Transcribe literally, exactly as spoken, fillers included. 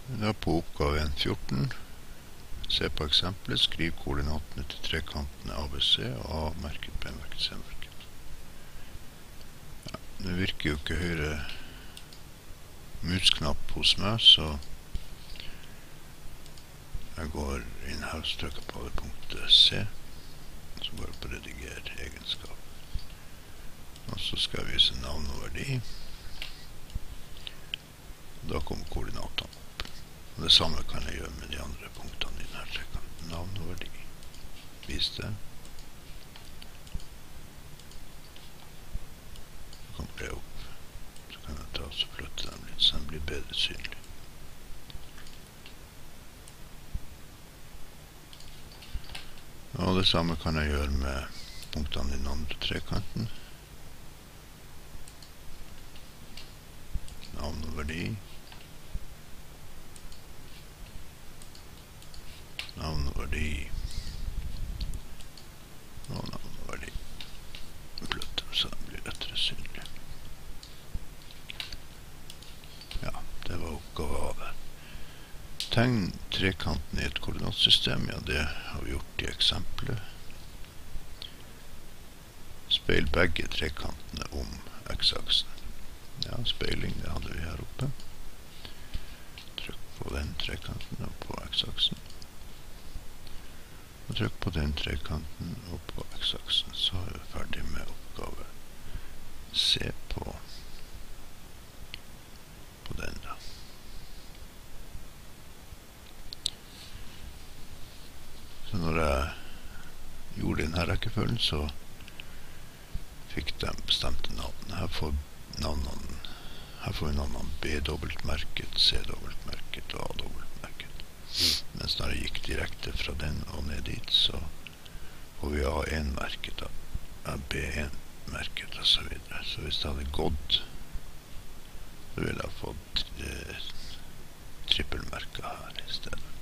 Da på oppgave en fjorten, se på eksempelet, skriv koordinatene til trekantene A B C og A merket, B merket, C merket. Ja, det virker jo ikke høyre musknapp hos meg, så jeg går inn her og trykker på det punktet C, så går jeg på rediger egenskap. Og så skal jeg vise navn og verdi. Da kommer koordinatene opp. Og det samme kan jeg gjøre med de andre punktene i denne trekanten. Navn og verdi. Vis det. Så kommer det opp. Så kan jeg ta og flytte dem litt, så den blir bedre synlig. Og det samme kan jeg gjøre med punktene i den andre trekanten. Navn og verdi. Navn og verdi. Og navn og verdi. Flytte dem så den blir lettere synlig. Ja, det var oppgave av det. Tegn trekanten i et koordinatsystem, ja, det har vi gjort i eksempelet. Speil begge trekantene om x-aksen. Ja, speiling, det hadde vi her oppe. Trykk på den trekanten og på x-aksen. Og trykk på den trekanten og på x-aksen, så er vi ferdig med oppgave. Se på, på den da. Så når jeg gjorde denne rekkefølgen, så fikk de bestemte navn. Her får navnene, her får vi navnene B-dobbeltmerket, C-dobbeltmerket og A-dobbeltmerket. Mens når jeg gikk direkte fra den og ned dit, så får vi A én-merket, B én-merket og så videre. Så hvis det hadde gått, så ville jeg fått eh, trippelmerket her i stedet.